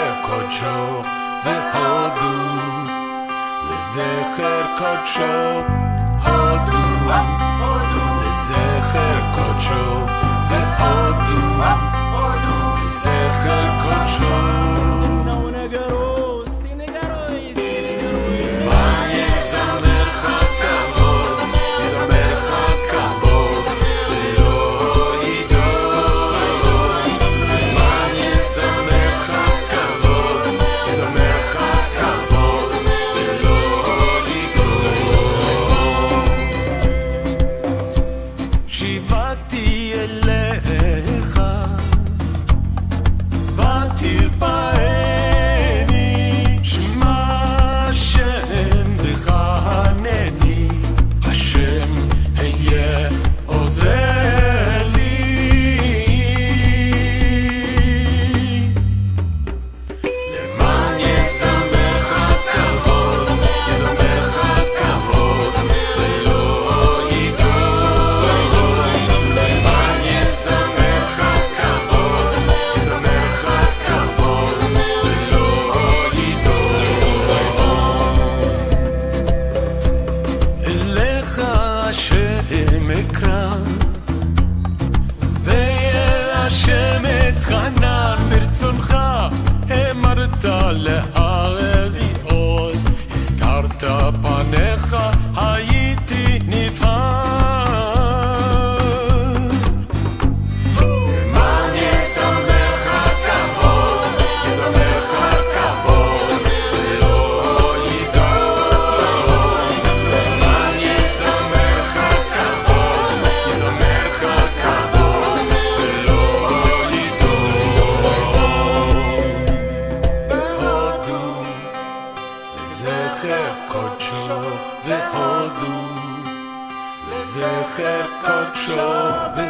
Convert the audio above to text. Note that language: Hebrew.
לזכר קודשו והודו, לזכר קודשו הודו, לזכר קודשו והודו, לזכר קודשו. שיבתי אליך ותרפאני, שמע השם וחנני, השם היה עוזר לי. למען יזמר לך כבוד, יזמר לך כבוד ולא ידור. למען יזמר לך כבוד, יזמר לך כבוד ולא ידור. אליך השם אקרא, ואל השם אתחנן, ברצונך אמרת להרי עוז, הסתרת פניך הייתי נבהל. למען יזמר לך כבוד, יזמר לך כבוד ולא ידור. למען יזמר לך כבוד, יזמר לך כבוד ולא ידור. בהודו לזכר קודשו והודו, לזכר קודשו